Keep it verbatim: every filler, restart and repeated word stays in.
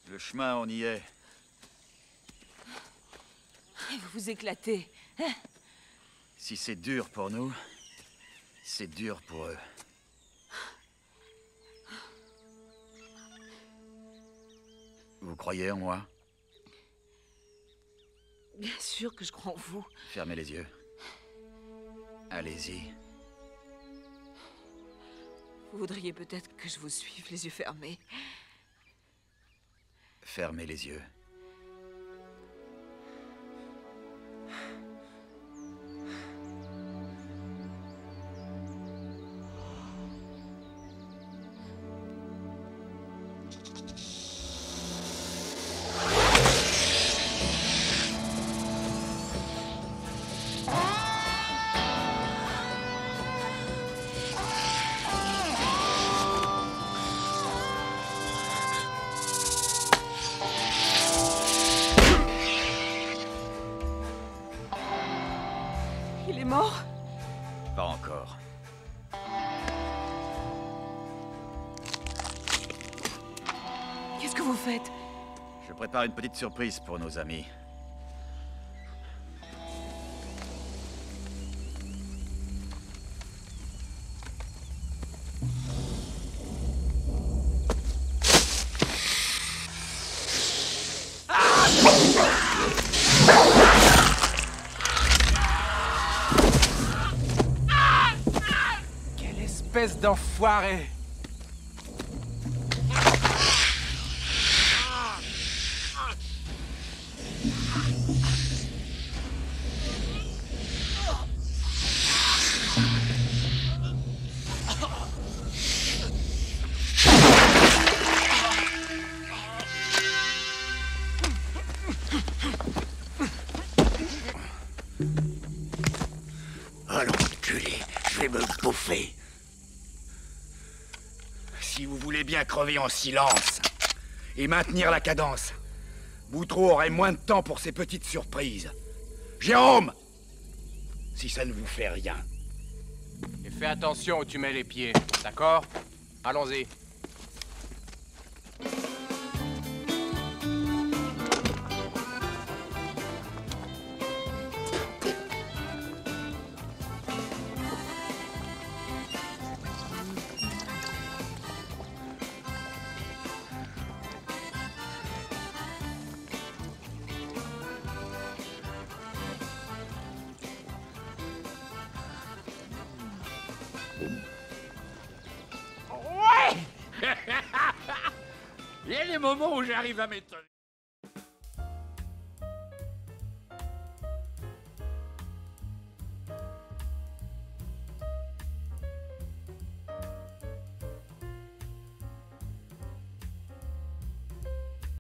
Le chemin, on y est. Et vous vous éclatez, hein? Si c'est dur pour nous, c'est dur pour eux. Vous croyez en moi? Bien sûr que je crois en vous. Fermez les yeux. Allez-y. Vous voudriez peut-être que je vous suive les yeux fermés. Fermez les yeux. Il est mort? Pas encore. Qu'est-ce que vous faites? Je prépare une petite surprise pour nos amis. Quelle espèce d'enfoiré! Oh l'enculé, je vais me bouffer. Si vous voulez bien crever en silence et maintenir la cadence, Boutreau aurait moins de temps pour ses petites surprises. Jérôme! Si ça ne vous fait rien. Et fais attention où tu mets les pieds, d'accord? Allons-y. Il y a des moments où j'arrive à m'étonner.